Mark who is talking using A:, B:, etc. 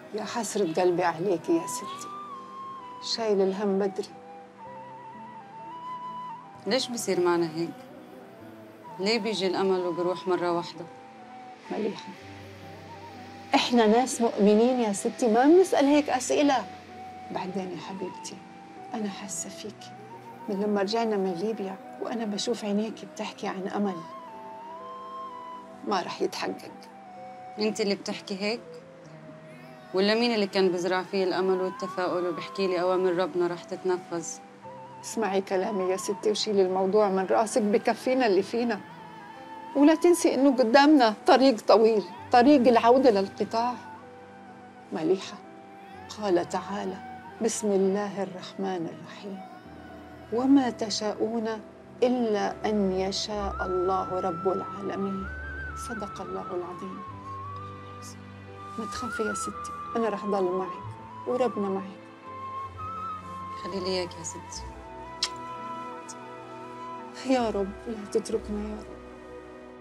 A: يا حسرة قلبي عليكي يا ستي، شايل الهم بدري.
B: ليش بصير معنا هيك؟ ليه بيجي الأمل وبروح مرة واحدة؟
A: مليحة، إحنا ناس مؤمنين يا ستي، ما بنسأل هيك أسئلة. بعدين يا حبيبتي، أنا حاسة فيكي من لما رجعنا من ليبيا، وأنا بشوف عينيكي بتحكي عن أمل ما رح يتحقق.
B: أنت اللي بتحكي هيك؟ ولا مين اللي كان بزرع فيه الأمل والتفاؤل وبحكي لي أوامر ربنا رح تتنفذ؟
A: اسمعي كلامي يا ستي وشيلي الموضوع من راسك، بكفينا اللي فينا. ولا تنسي إنه قدامنا طريق طويل، طريق العودة للقطاع. مليحة، قال تعالى: بسم الله الرحمن الرحيم، وما تشاءون إلا أن يشاء الله رب العالمين. صدق الله العظيم. ما تخافي يا ستي، أنا رح ضل معك وربنا معك.
B: خلي لي إياك يا ستي.
A: يا رب لا تتركنا يا رب.